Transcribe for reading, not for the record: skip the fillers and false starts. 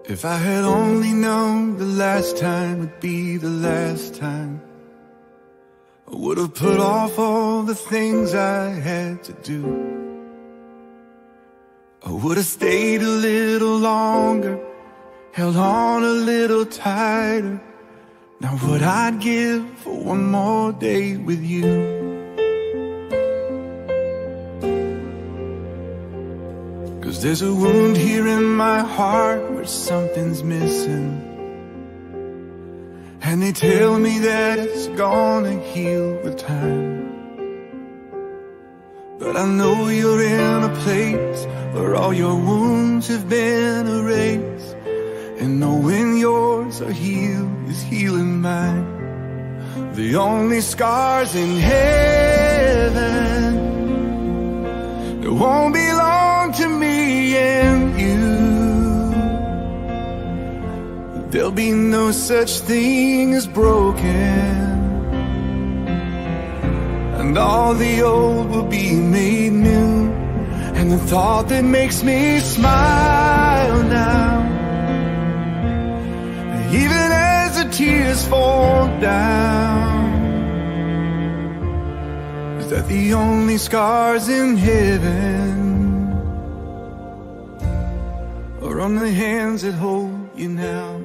If I had only known the last time would be the last time, I would have put off all the things I had to do. I would have stayed a little longer, held on a little tighter. Now what I'd give for one more day with you. Cause there's a wound here in my heart where something's missing, and they tell me that it's gonna heal with time. But I know you're in a place where all your wounds have been erased, and knowing yours are healed is healing mine. The only scars in heaven, they won't belong to me and you. There'll be no such thing as broken, and all the old will be made new. And the thought that makes me smile now, even as the tears fall down, is that the only scars in heaven are on the hands that hold you now.